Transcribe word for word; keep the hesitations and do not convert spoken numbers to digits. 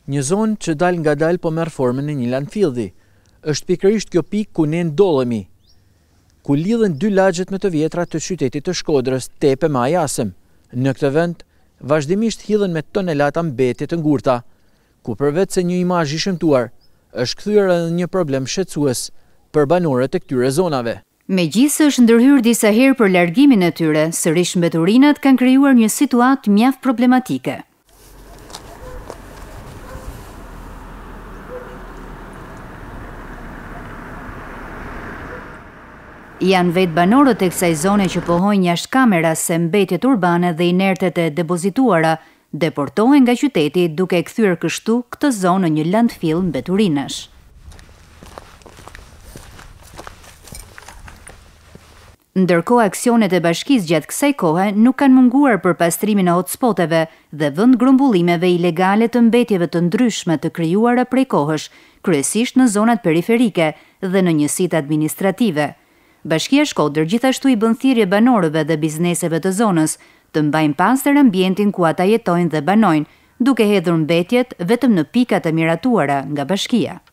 Një zonë që dal nga dal po merr formën e një landfilli. Është pikërisht kjo pikë ku ne ndollemi, ku lidhen dy lagjet më të vjetra të qytetit të Shkodrës, Tepe me Ajasëm. Në këtë vend, vazhdimisht hidhen me tonelata mbetje të ngurta, ku përveç se një imazh i shëmtuar, është kthyer edhe një problem shqetësues për banorët e këtyre zonave. Megjithëse është ndërhyrë disa herë për largimin e tyre, sërish mbeturinat kanë krijuar një situatë mjaft problematike. Janë vetë banorët e kësaj zone që pohojnë jashtë kameras se mbetjet urbane dhe inertet e depozituara deportohen nga qyteti duke kthyer kështu këtë zonë në një landfill mbeturinash. Ndërkohë aksionet e bashkisë gjatë kësaj kohe nuk kanë munguar për pastrimin e hotspoteve dhe vend grumbullimeve ilegale të mbetjeve të ndryshme të krijuara prej kohësh, kryesisht në zonat periferike dhe në njësitë administrative. Bashkia Shkodër gjithashtu i bën thirrje banorëve dhe bizneseve të zonës të mbajnë pastër ambientin ku ata jetojnë dhe banojnë, duke hedhur mbetjet vetëm në pikat e miratuara nga bashkia.